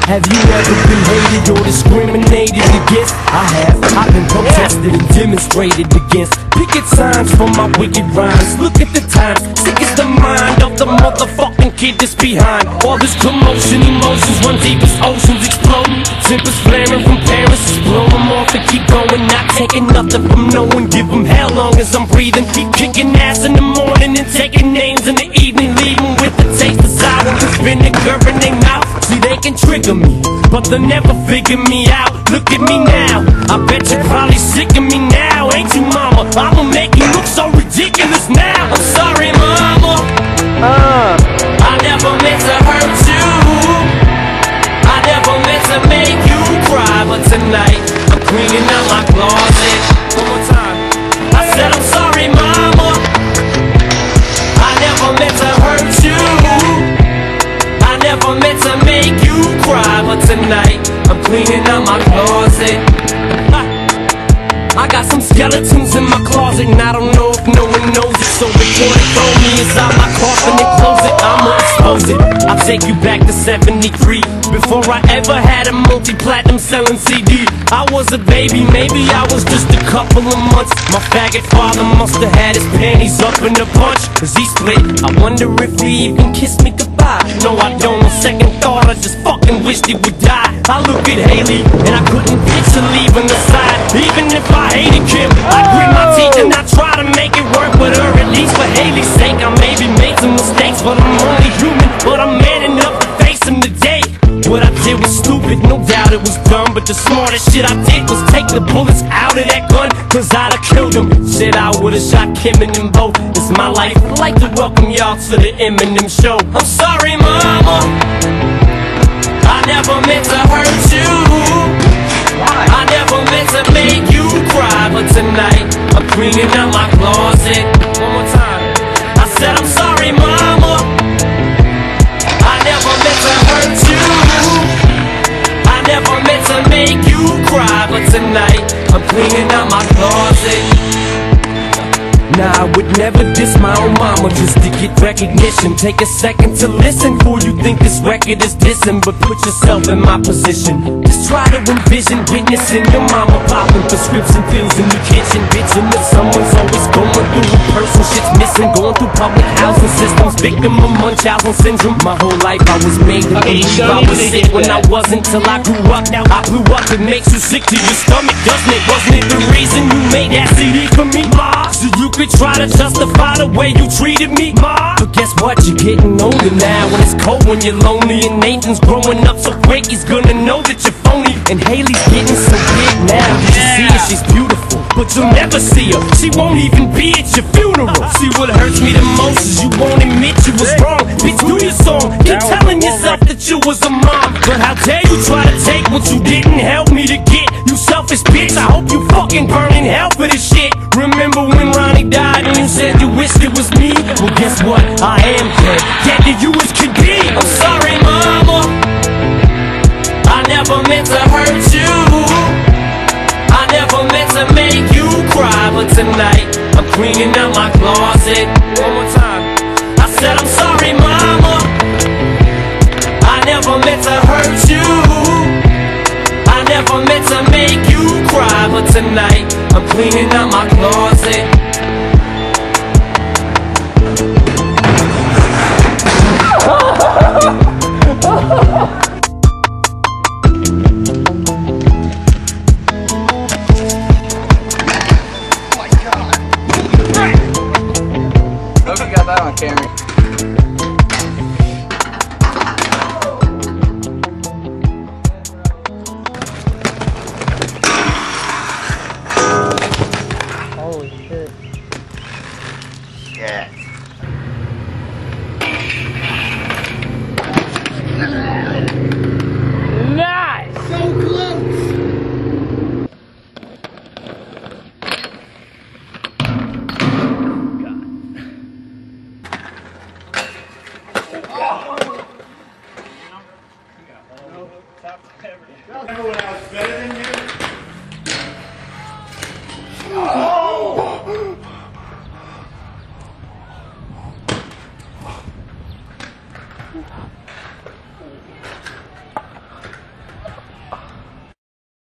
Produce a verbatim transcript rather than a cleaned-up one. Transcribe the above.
Have you ever been hated or discriminated against? I have. I've been protested and demonstrated against. Picket signs for my wicked rhymes. Look at the times. Sick is the mind of the motherfucking kid that's behind. All this commotion, emotions run deep as oceans exploding. Tempers flaring from Paris, just blow them off and keep going. Not taking nothing from no one. Give them hell long as I'm breathing. Keep kicking ass in the morning and taking names in the evening. Leaving with the taste of sour with vinegar in their mouth. See, they can trigger me, but they'll never figure me out. Look at me now, I bet you're probably sick of me now. Ain't you, mama? I'ma make you look so ridiculous now. I'm sorry, mama. uh. I never meant to hurt you. I never meant to make you cry. But tonight, I'm cleaning out my closet. One more time. I said I'm sorry, mama. I never meant to hurt you. I never meant to make you cry. But tonight, I'm cleaning out my closet. I got some skeletons in my closet, and I don't know if no one knows it. So before they throw me inside my coffin and close it, I'ma expose it. I'll take you back to seventy-three, before I ever had a multi-platinum selling C D. I was a baby, maybe I was just a couple of months. My faggot father must have had his panties up in a bunch, cause he split. I wonder if he even kissed me goodbye. No, I don't. On second thought, I just fucking wished he would die. I look at Haley, and I couldn't picture leaving the side. Even if I hated Kim, I grit my teeth and I try to make it work with her. At least for Haley's sake, I maybe made some mistakes, but I'm only human. But I'm man enough to face them today. What I did was stupid, no doubt it was dumb, but the smartest shit I did was take the bullets out of that gun, cause I'd have killed him. Shit, I would've shot Kim and them both. It's my life. I'd like to welcome y'all to the Eminem show. I'm sorry, mama. I never meant to hurt you. I never meant to make you cry. But tonight, I'm cleaning out my closet. One more time. I said I'm sorry, mama. I never meant to hurt you. I never meant to make you cry. But tonight, I'm cleaning out my closet. Nah, I would never diss my own mama just to get recognition. Take a second to listen before you think this record is dissing. But put yourself in my position. Just try to envision witnessing your mama popping prescription pills in the kitchen, bitching that someone's always going through a person shit's missing. Going through public housing systems, victim of Munchausen syndrome. My whole life I was made to believe I was sick when I wasn't till I grew up. Now I blew up, it makes you sick to your stomach, doesn't it? Wasn't it the reason you made that C D for me, ma? So you could try to justify the way you treated me, ma. But guess what? You're getting older now, when it's cold, when you're lonely, and Nathan's growing up so quick, he's gonna know that you're phony. And Haley's getting so big now, you should see her, she's beautiful, but you'll never see her. She won't even be at your funeral. See, what hurts me the most is you won't admit you was wrong. Bitch, do your song, keep telling yourself that you was a mom. But how dare you try to take what you didn't help me to get? You selfish bitch, I hope you fucking burn in hell for this shit. Remember when Ronnie died and you said you wished it was me? Well, guess what? I am dead, dead to you as could be. I'm sorry, mama. I never meant to hurt you. I never meant to make you cry. But tonight, I'm cleaning out my closet. One more time. I said I'm sorry, mama. I never meant to hurt you. I never meant to make you cry. But tonight, I'm cleaning out my closet. Hope you got that on camera. Holy shit. Yeah. Nice! So close! Remember when I was better than you? Oh!